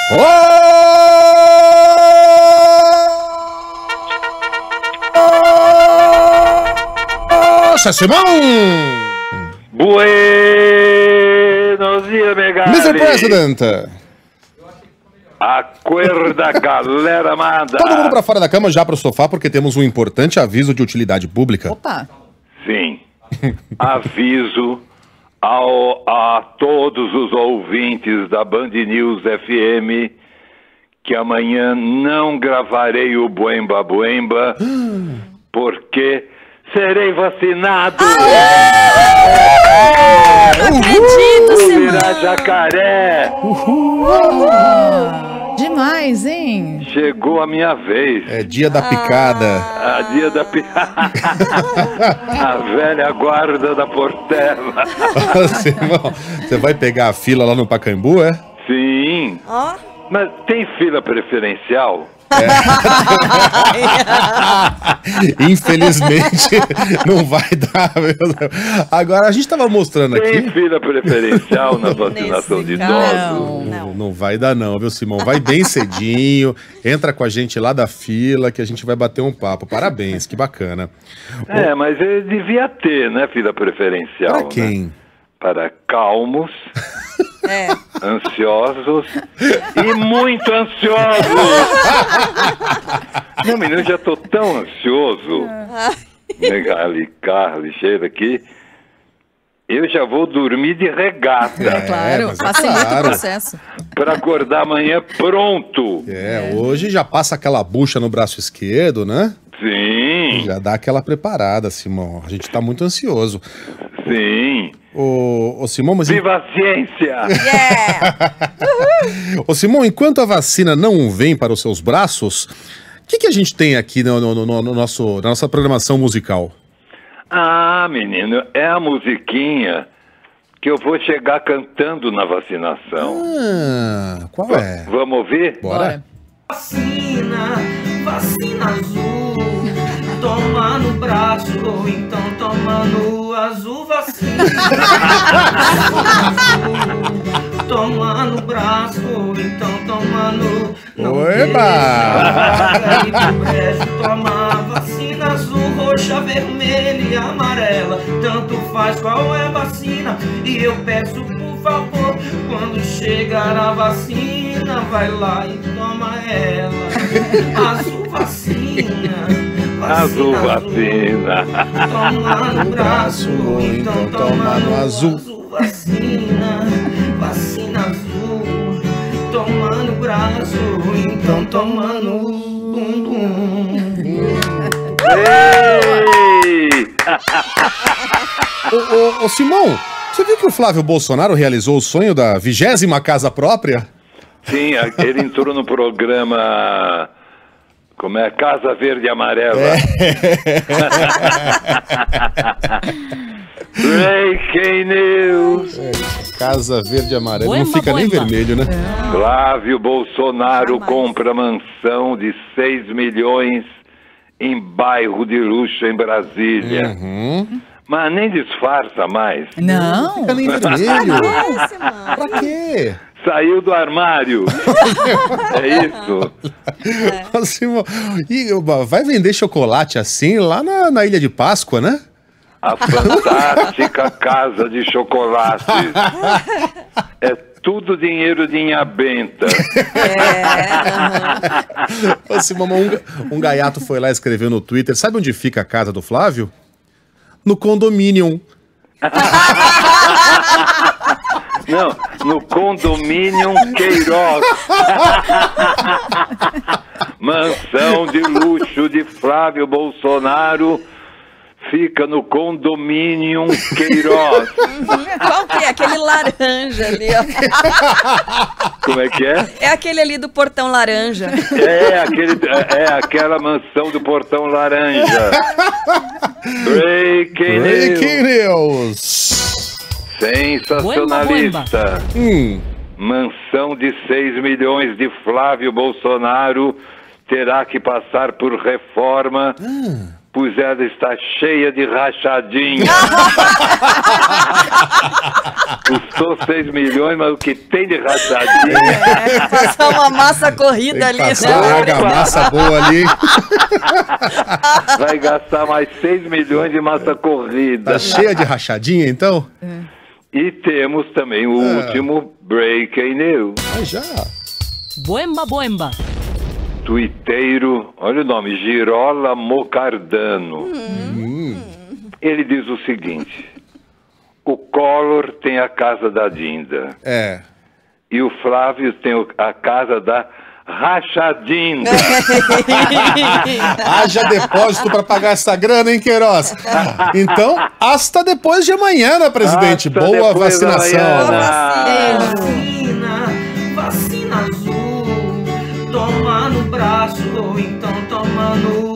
Nossa, Simão! Buenos dias, Megali. Mr. President! Acorda, galera amada. Todo mundo pra fora da cama, já pro sofá, porque temos um importante aviso de utilidade pública. Opa! Sim. Aviso a todos os ouvintes da Band News FM que amanhã não gravarei o Buemba Buemba porque serei vacinado. Não acredito, Vou Simão. virar jacaré. Demais, hein? Chegou a minha vez. É dia da picada. A dia da a velha guarda da Portela. Simão, você vai pegar a fila lá no Pacaembu, é? Sim. Ó. Mas tem fila preferencial? Infelizmente, não vai dar, meu Deus. Agora, a gente tava mostrando Tem aqui. fila preferencial na vacinação de idosos? Não vai dar não, viu, Simão? Vai bem cedinho, entra com a gente lá da fila que a gente vai bater um papo. Parabéns, que bacana. Mas devia ter, né, fila preferencial. Pra quem? Né? Para calmos, ansiosos e muito ansiosos. Não, menino, eu já tô tão ansioso. Megali, Carly, cheira aqui. Eu já vou dormir de regata. Claro, mas facilita o claro. processo. Para acordar amanhã pronto. Hoje já passa aquela bucha no braço esquerdo, né? Sim, Já dá aquela preparada, Simão. A gente tá muito ansioso. sim. Ô Simão, mas... Viva a ciência! Ô Simão, enquanto a vacina não vem para os seus braços, o que a gente tem aqui na nossa programação musical? Ah, menino, é a musiquinha que eu vou chegar cantando na vacinação. Qual é? Vamos ouvir? Bora. Vacina, vacina azul, toma no braço ou então toma no azul, vacina azul, toma no braço ou então toma no... Toma vacina azul, roxa, vermelha e amarela, tanto faz qual é a vacina, e eu peço por favor, quando chegar a vacina, vai lá e toma ela. Azul vacina, Azul vacina. toma no braço, ou então toma no azul. azul vacina, vacina azul, toma no braço, ou então toma no bumbum. Ei! Ô Simão, você viu que o Flávio Bolsonaro realizou o sonho da 20ª casa própria? Sim, ele entrou no programa... Como é? Casa Verde e Amarela. Breaking News. Casa Verde e Amarela. Não Buemba, fica nem buemba. vermelho, né? Flávio Bolsonaro compra mansão de 6 milhões em bairro de luxo em Brasília. Mas nem disfarça mais. Não. Fica nem vermelho. Simão. Pra quê? Saiu do armário. É isso. Ô, Simão, e vai vender chocolate assim lá na Ilha de Páscoa, né? A fantástica casa de chocolates. É tudo dinheiro de Inha Benta. Ô, Simão, um gaiato foi lá e escreveu no Twitter. Sabe onde fica a casa do Flávio? No condomínio. Não, no condomínio Queiroz. Mansão de luxo de Flávio Bolsonaro fica no condomínio Queiroz. Qual que é? Aquele laranja ali, ó. Como é que é? É aquele ali do portão laranja. É aquela mansão do Portão Laranja. Breaking Breaking News. News. Sensacionalista. Mansão de 6 milhões de Flávio Bolsonaro terá que passar por reforma pois ela está cheia de rachadinha. Custou 6 milhões, mas o que tem de rachadinha... Passar uma massa corrida ali, Passar né? uma massa boa ali. Vai gastar mais 6 milhões de massa corrida. Tá cheia de rachadinha, então? E temos também o último Breaking News. Ah, já. Boemba, boemba. Tuiteiro, olha o nome, Girola Mocardano. Ele diz o seguinte: o Collor tem a casa da Dinda. É. E o Flávio tem a casa da Rachadinda. Haja depósito pra pagar essa grana, hein, Queiroz? Então, hasta depois de amanhã, né, presidente? Hasta Boa depois da vacinação. manhã. Vacina azul, toma no braço ou então toma no